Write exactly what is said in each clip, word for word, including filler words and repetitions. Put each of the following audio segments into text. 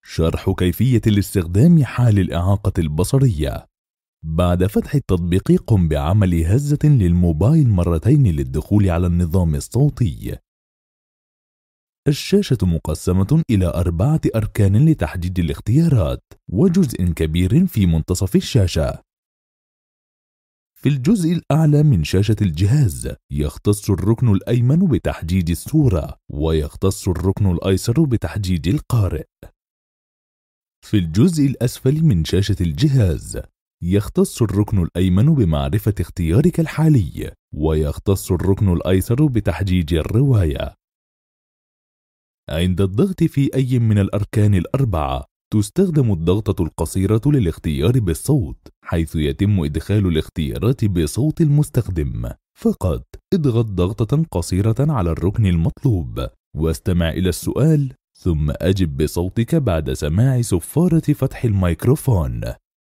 شرح كيفية الاستخدام حال الإعاقة البصرية. بعد فتح التطبيق قم بعمل هزة للموبايل مرتين للدخول على النظام الصوتي. الشاشة مقسمة إلى أربعة أركان لتحديد الاختيارات، وجزء كبير في منتصف الشاشة. في الجزء الأعلى من شاشة الجهاز يختص الركن الأيمن بتحديد الصورة، ويختص الركن الأيسر بتحديد القارئ. في الجزء الأسفل من شاشة الجهاز يختص الركن الأيمن بمعرفة اختيارك الحالي، ويختص الركن الأيسر بتحديد الرواية. عند الضغط في أي من الأركان الأربعة تستخدم الضغطة القصيرة للاختيار بالصوت، حيث يتم إدخال الاختيارات بصوت المستخدم. فقط اضغط ضغطة قصيرة على الركن المطلوب، واستمع إلى السؤال، ثم أجب بصوتك بعد سماع صفارة فتح الميكروفون.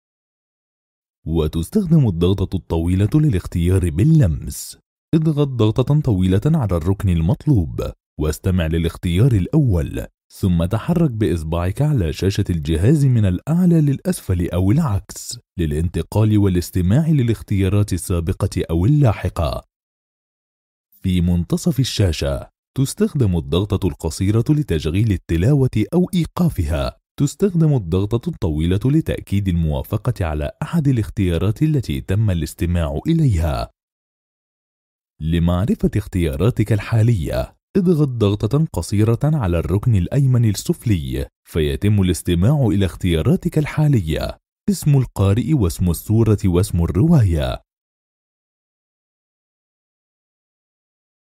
وتستخدم الضغطة الطويلة للاختيار باللمس. اضغط ضغطة طويلة على الركن المطلوب، واستمع للاختيار الأول، ثم تحرك بإصبعك على شاشة الجهاز من الأعلى للأسفل أو العكس للانتقال والاستماع للاختيارات السابقة أو اللاحقة. في منتصف الشاشة تستخدم الضغطة القصيرة لتشغيل التلاوة أو إيقافها. تستخدم الضغطة الطويلة لتأكيد الموافقة على أحد الاختيارات التي تم الاستماع إليها. لمعرفة اختياراتك الحالية اضغط ضغطة قصيرة على الركن الأيمن السفلي، فيتم الاستماع إلى اختياراتك الحالية: اسم القارئ واسم السورة واسم الرواية.